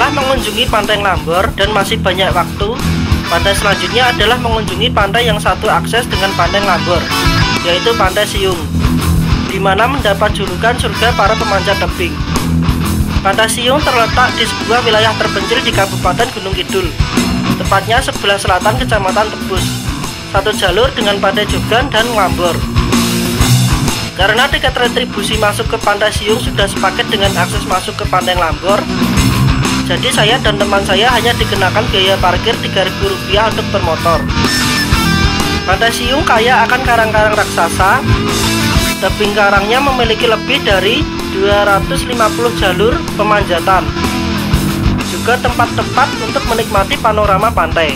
Setelah mengunjungi Pantai Nglambor dan masih banyak waktu, pantai selanjutnya adalah mengunjungi pantai yang satu akses dengan Pantai Nglambor, yaitu Pantai Siung, di mana mendapat julukan surga para pemanjat tebing. Pantai Siung terletak di sebuah wilayah terpencil di Kabupaten Gunung Kidul, tepatnya sebelah selatan Kecamatan Tebus, satu jalur dengan Pantai Jogan dan Nglambor. Karena tiket retribusi masuk ke Pantai Siung sudah sepaket dengan akses masuk ke Pantai Nglambor, jadi saya dan teman saya hanya dikenakan biaya parkir Rp3.000 untuk per motor. Pantai Siung kaya akan karang-karang raksasa. Tebing karangnya memiliki lebih dari 250 jalur pemanjatan. Juga tempat-tempat untuk menikmati panorama pantai.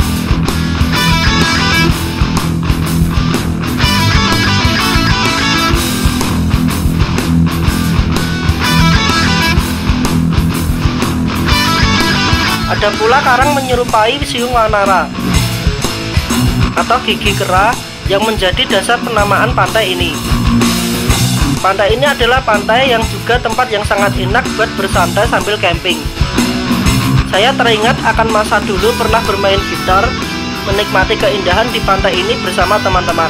Ada pula karang menyerupai Siung Wanara atau Gigi Kera yang menjadi dasar penamaan pantai ini. Pantai ini adalah pantai yang juga tempat yang sangat enak buat bersantai sambil camping. Saya teringat akan masa dulu pernah bermain gitar, menikmati keindahan di pantai ini bersama teman-teman.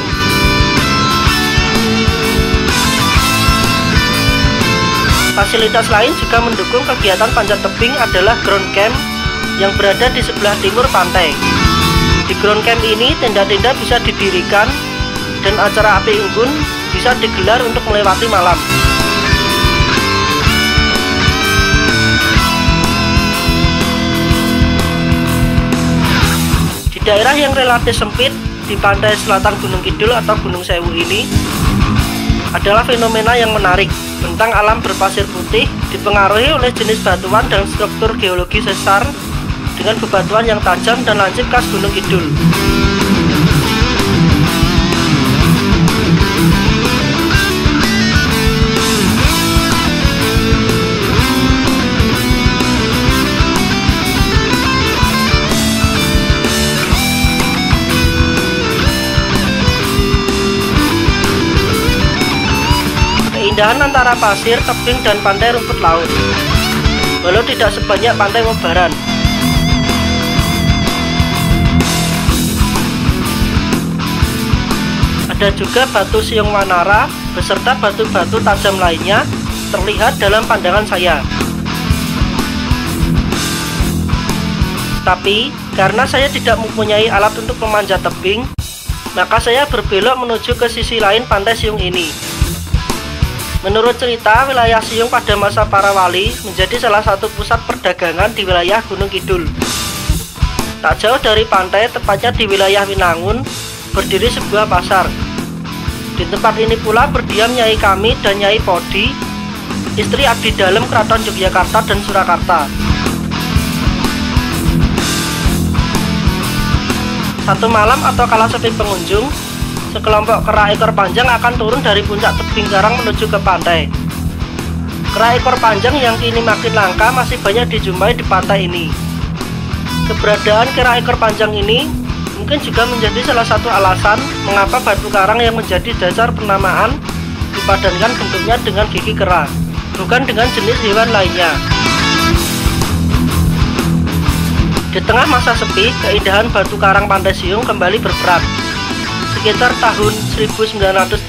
Fasilitas lain juga mendukung kegiatan panjat tebing adalah ground camp yang berada di sebelah timur pantai. Di ground camp ini tenda-tenda bisa didirikan dan acara api unggun bisa digelar untuk melewati malam. Di daerah yang relatif sempit di pantai selatan Gunung Kidul atau Gunung Sewu ini adalah fenomena yang menarik. Bentang alam berpasir putih dipengaruhi oleh jenis batuan dan struktur geologi sesar dengan bebatuan yang tajam dan lancip khas Gunung Kidul. Keindahan antara pasir, tebing, dan pantai rumput laut, walau tidak sebanyak Pantai Mobaran. Ada juga batu Siung Wanara beserta batu-batu tajam lainnya terlihat dalam pandangan saya. Tapi karena saya tidak mempunyai alat untuk memanjat tebing, maka saya berbelok menuju ke sisi lain Pantai Siung ini. Menurut cerita, wilayah Siung pada masa para wali menjadi salah satu pusat perdagangan di wilayah Gunung Kidul. Tak jauh dari pantai, tepatnya di wilayah Winangun, berdiri sebuah pasar. Di tempat ini pula berdiam Nyai Kami dan Nyai Podi, istri abdi dalem Keraton Yogyakarta dan Surakarta. Satu malam atau kala sepi pengunjung, sekelompok kera ekor panjang akan turun dari puncak tebing karang menuju ke pantai. Kera ekor panjang yang kini makin langka masih banyak dijumpai di pantai ini. Keberadaan kera ekor panjang ini mungkin juga menjadi salah satu alasan mengapa batu karang yang menjadi dasar penamaan dipadankan bentuknya dengan gigi kera, bukan dengan jenis hewan lainnya. Di tengah masa sepi, keindahan batu karang Pantai Siung kembali berperan. Sekitar tahun 1989,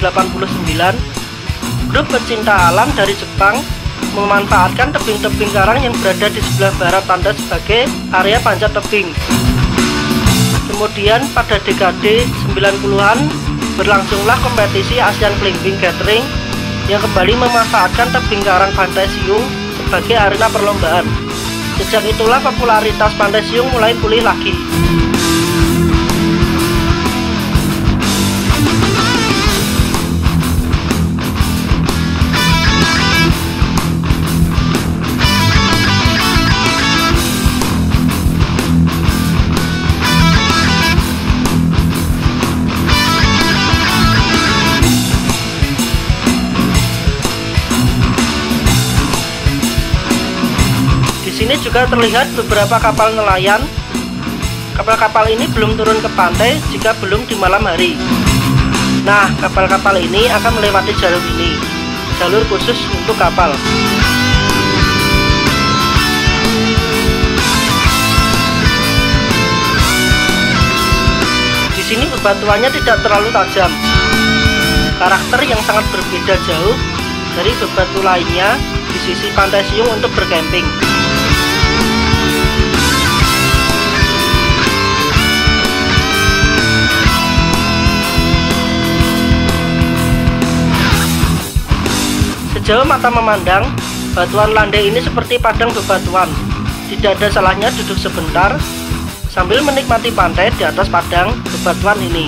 grup pecinta alam dari Jepang memanfaatkan tebing-tebing karang yang berada di sebelah barat pantai sebagai area panjat tebing. Kemudian pada dekade 90-an berlangsunglah kompetisi Asian Climbing Gathering yang kembali memanfaatkan tebing karang Pantai Siung sebagai arena perlombaan. Sejak itulah popularitas Pantai Siung mulai pulih lagi. Di sini juga terlihat beberapa kapal nelayan. Kapal-kapal ini belum turun ke pantai jika belum di malam hari. Nah, kapal-kapal ini akan melewati jalur ini, jalur khusus untuk kapal. bebatuannya tidak terlalu tajam. Karakter yang sangat berbeda jauh dari bebatu lainnya di sisi Pantai Siung untuk bercamping. Sejauh mata memandang, batuan landai ini seperti padang bebatuan. Tidak ada salahnya duduk sebentar sambil menikmati pantai di atas padang bebatuan ini.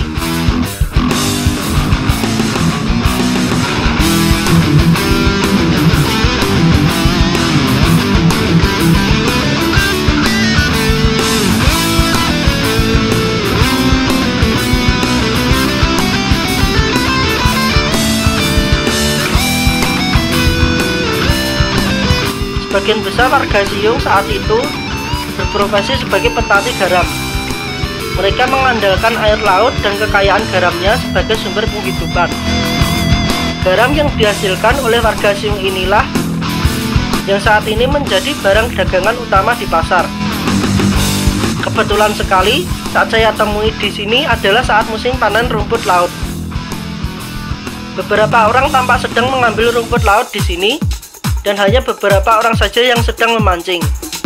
Sebagian besar warga Siung saat itu berprofesi sebagai petani garam. Mereka mengandalkan air laut dan kekayaan garamnya sebagai sumber penghidupan. Garam yang dihasilkan oleh warga Siung inilah yang saat ini menjadi barang dagangan utama di pasar. Kebetulan sekali saat saya temui di sini adalah saat musim panen rumput laut. Beberapa orang tampak sedang mengambil rumput laut di sini, dan hanya beberapa orang saja yang sedang memancing.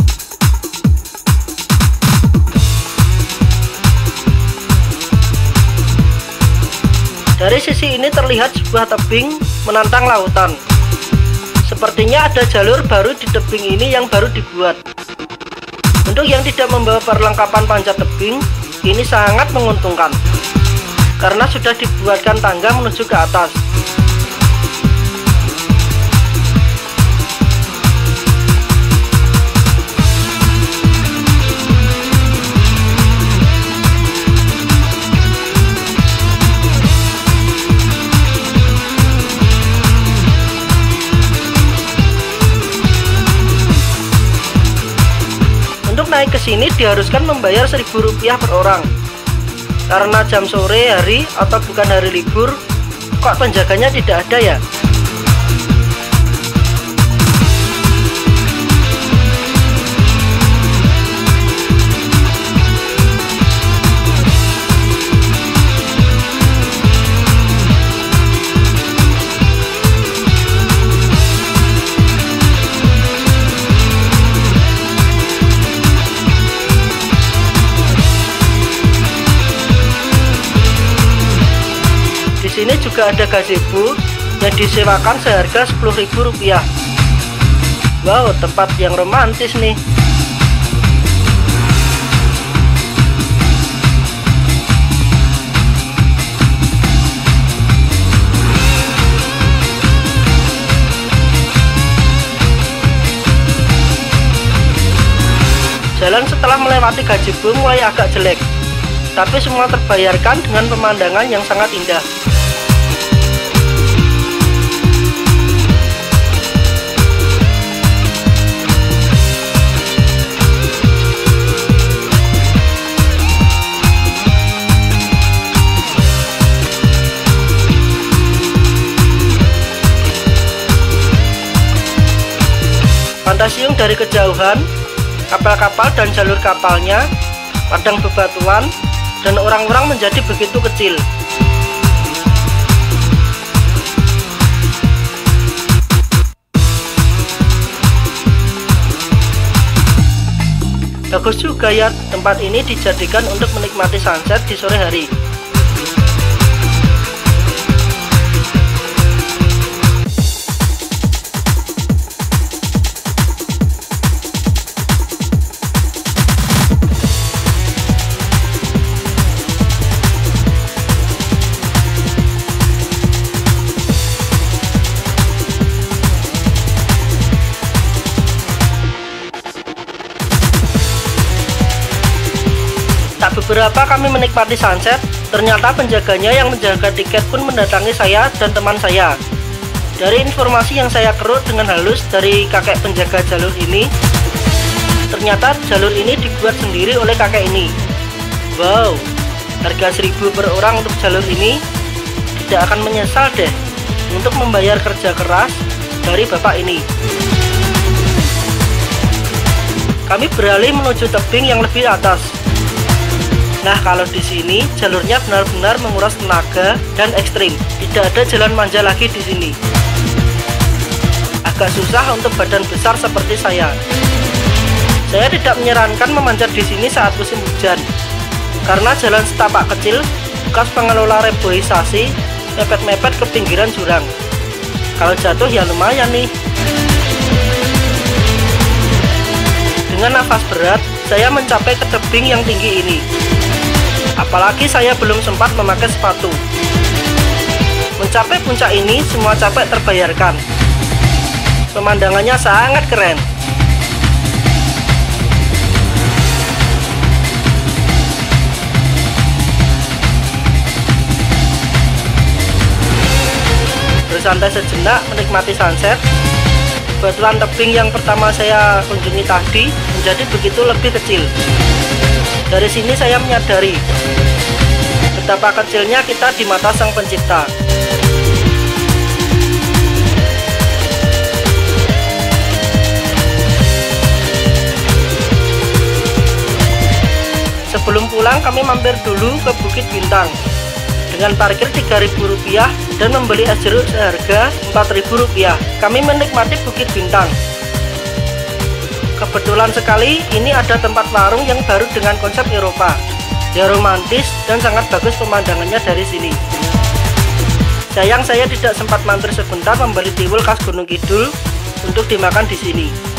Dari sisi ini terlihat sebuah tebing menantang lautan. Sepertinya ada jalur baru di tebing ini yang baru dibuat. Untuk yang tidak membawa perlengkapan panjat tebing, ini sangat menguntungkan karena sudah dibuatkan tangga menuju ke atas. Naik ke sini diharuskan membayar Rp1.000 per orang. Karena jam sore hari atau bukan hari libur, kok penjaganya tidak ada ya? Di sini juga ada gazebo yang disewakan seharga Rp10.000. Wow, tempat yang romantis nih. Jalan setelah melewati gazebo mulai agak jelek, tapi semua terbayarkan dengan pemandangan yang sangat indah. Pantai Siung dari kejauhan, kapal-kapal dan jalur kapalnya, padang bebatuan, dan orang-orang menjadi begitu kecil. Bagus juga ya, tempat ini dijadikan untuk menikmati sunset di sore hari. Tak beberapa kami menikmati sunset, ternyata penjaganya yang menjaga tiket pun mendatangi saya dan teman saya. Dari informasi yang saya keruk dengan halus dari kakek penjaga jalur ini, ternyata jalur ini dibuat sendiri oleh kakek ini. Wow, harga 1.000 per orang untuk jalur ini, tidak akan menyesal deh untuk membayar kerja keras dari bapak ini. Kami beralih menuju tebing yang lebih atas. Nah, kalau di sini jalurnya benar-benar menguras tenaga dan ekstrim. Tidak ada jalan manja lagi di sini. Agak susah untuk badan besar seperti saya. Saya tidak menyarankan memanjat di sini saat musim hujan, karena jalan setapak kecil bekas pengelola reboisasi mepet-mepet ke pinggiran jurang. Kalau jatuh ya lumayan nih. Dengan nafas berat, saya mencapai ke tebing yang tinggi ini. Apalagi saya belum sempat memakai sepatu. Mencapai puncak ini, semua capek terbayarkan. Pemandangannya sangat keren. Bersantai sejenak menikmati sunset. Kebetulan tebing yang pertama saya kunjungi tadi menjadi begitu lebih kecil. Dari sini saya menyadari betapa kecilnya kita di mata Sang Pencipta. Sebelum pulang kami mampir dulu ke Bukit Bintang dengan parkir Rp3.000 dan membeli es jeruk seharga Rp4.000. Kami menikmati Bukit Bintang. Kebetulan sekali ini ada tempat warung yang baru dengan konsep Eropa. Ya romantis dan sangat bagus pemandangannya dari sini. Sayang saya tidak sempat mampir sebentar membeli tiwul khas Gunung Kidul untuk dimakan di sini.